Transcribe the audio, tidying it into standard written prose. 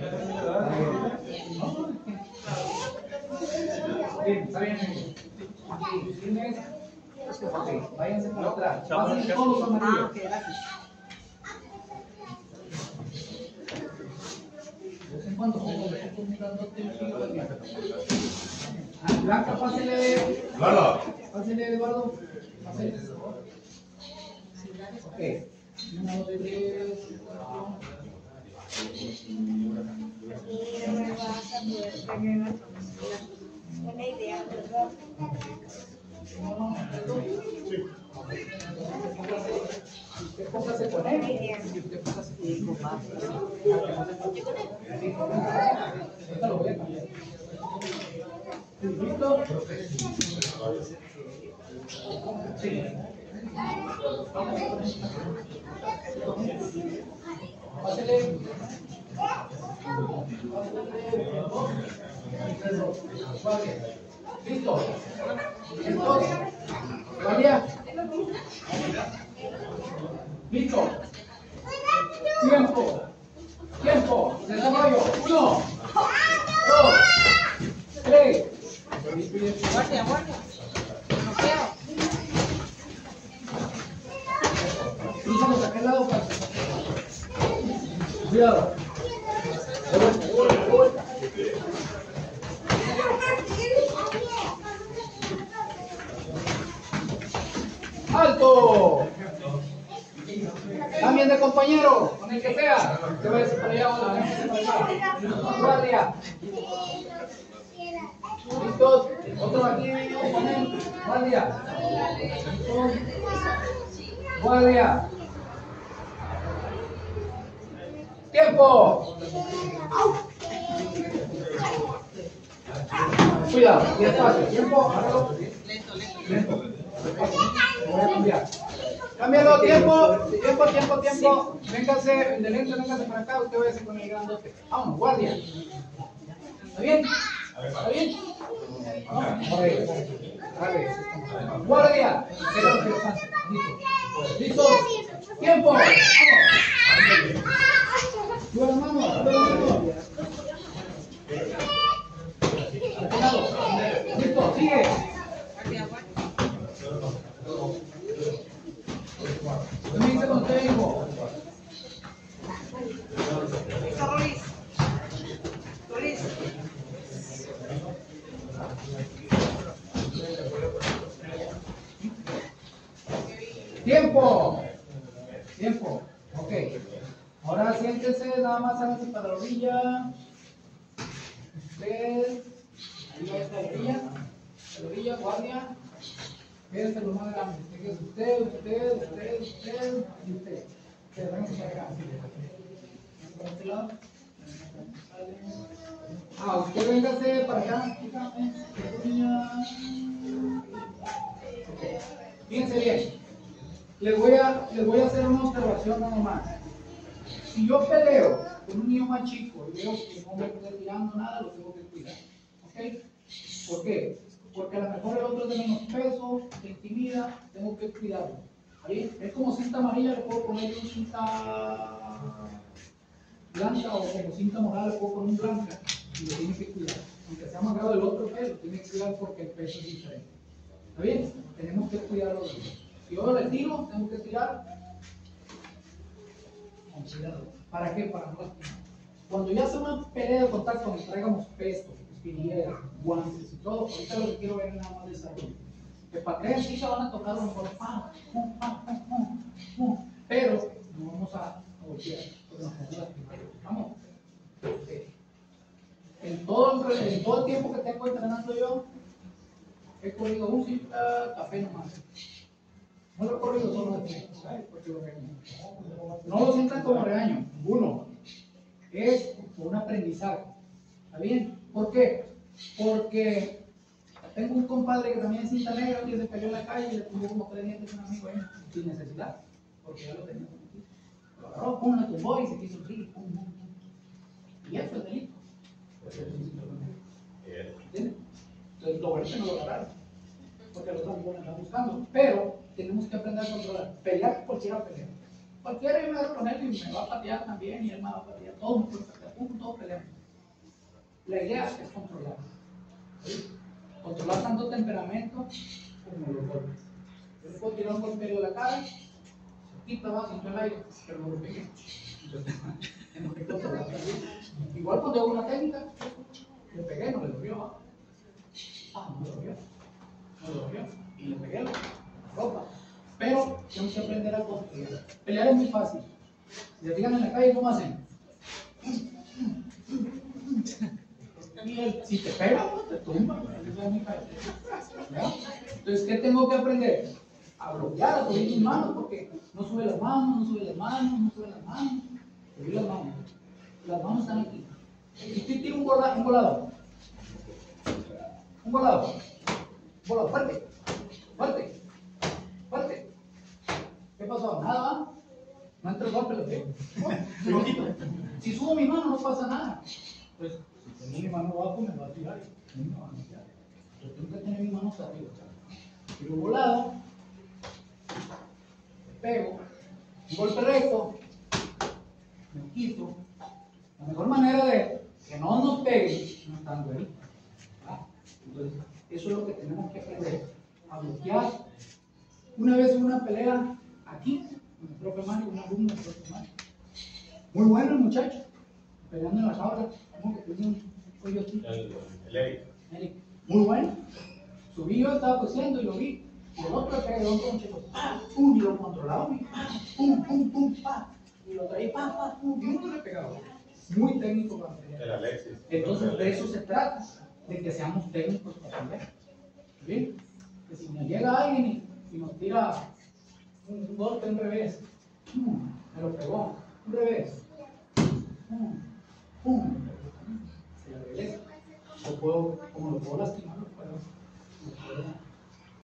Bien, está bien. Ok, váyanse para atrás. Pásenle todos los amarillos. En cuanto Blanca, pásele. Pásele, Eduardo. Pásele. Ok. 1, 2, 3. Buena idea, ¿verdad? Usted póngase con él. Y usted póngase con él. Ahorita lo voy a cambiar. ¿Listo? Sí. Pásele. Listo. Entonces, María. Listo. Tiempo. Tiempo. Desarrollo. 1, 2, 3. Guardia, guardia. No quiero. Cruzamos a aquel lado. Cuidado. ¡Alto! Cambien de compañero, con el que sea. Se va a ir para allá, guardia. ¿Listos? Otro aquí, guardia. Guardia. ¡Tiempo! Cuidado, despacio. Tiempo, hágalo. Lento. Voy a cambiar. Cámbialo, tiempo. Véngase, el de lento, véngase para acá. Usted vaya con el grandote. Vamos, guardia. ¿Está bien? ¿Está bien? Vale. Guardia. Listo. Tiempo. Vamos. Sube la mano. Listo, sigue. ¿Qué me dice con usted, hijo? Luis. Tiempo. Ok. Ahora siéntese, nada más hágase para la orilla. Usted. Ahí va esta orilla. La orilla, guardia. Quédese lo más grande. Quédese usted y usted. Ustedes vengan para acá. ¿Para este lado? Usted véngase para acá. Fíjense bien. Les voy a hacer una observación nada más. Si yo peleo con un niño más chico y veo que no me está tirando nada, lo tengo que cuidar. ¿Ok? ¿Por qué? Porque a lo mejor el otro es de menos peso, se intimida, tengo que cuidarlo. ¿Sí? Es como cinta amarilla, le puedo poner una cinta blanca, o como cinta morada, le puedo poner un blanca y lo tiene que cuidar. Aunque sea más grave el otro que lo tiene que cuidar porque el peso es diferente. ¿Está bien? Tenemos que cuidarlo. Si yo le tiro, tengo que tirar con cuidado. ¿Para qué? Para no lastimar. Cuando ya sea una pelea de contacto, donde traigamos peso, espinilleras, guantes y todo, ahorita lo que quiero ver es nada más desarrollo. Que para que sí se van a tocar a lo mejor, pero no vamos a golpear, porque nos vamos a lastimar. Vamos. En todo el tiempo que tengo entrenando yo, he corrido un cita, café nomás. No lo he corrido solo de tiempo, ¿sabes? Porque lo regaño. No lo sientan como regaño. Uno, es un aprendizaje. ¿Está bien? ¿Por qué? Porque tengo un compadre que también es cinta negra, que se cayó en la calle y le tumbó como 3 dientes a un amigo ahí, sin necesidad, porque ya lo tenía. Lo agarró, pum, lo tumbó y se quiso rir, pum, pum, pum. Y eso es delito. ¿Entiendes? Entonces, lo bueno es que no lo agarraron, porque los otros están buscando, pero tenemos que aprender a controlar. Pelear, cualquiera pelea. Cualquiera yo me agarro con él y me va a patear también, y él me va a patear, todos me pueden patear, todos todos peleamos. La idea es controlar. ¿Sí? Controlar tanto temperamento como los golpes. Yo le puedo tirar un golpe de la cara, se quita, va, siento el aire, pero no lo pegué. Entonces, tengo que controlar también. Igual cuando hago una técnica, le pegué, no le dolió, ¿va? No me dolió. No le dolió. Y le pegué la ropa. Pero tengo que aprender a controlar. Pelear es muy fácil. Si te fijan en la calle, ¿cómo hacen? Y si te pega, te tumba. Entonces, ¿qué tengo que aprender? A bloquear, a subir mis manos, porque no sube las manos, no sube las manos, no sube las manos. Subir las manos. Las manos están aquí. Si usted tira un volado, fuerte, fuerte, fuerte. ¿Qué pasó? Nada, ¿va? No entra el golpe, lo pego. Lo quito. Si subo mi mano, no pasa nada. Pues, si tengo mi mano abajo, me va a tirar. No me va a tirar. Yo tengo que tener mis manos arriba. Tiro volado, pego, un golpe recto, me quito. La mejor manera de que no nos peguen no estando ahí. Entonces, eso es lo que tenemos que aprender, a bloquear. Una vez en una pelea aquí, con el profe Mario, un alumno del profe Mario, muy bueno el muchacho, peleando en la jaula, como que tenía un cuello aquí. El Eric. Muy bueno. Subí yo, estaba cosiendo y lo vi. Y el otro le pegué dos conchos, pum, y lo controlaba, pum, pum, pum, pa. Y lo traía, pum, y uno le pegaba. Muy técnico para pelear. El Alexis. Entonces, de eso se trata, de que seamos técnicos para pelear. ¿Sí? Que si me llega alguien y nos tira un golpe, un revés, me lo pegó, un revés, se le regresa. Como lo puedo lastimar, lo puedo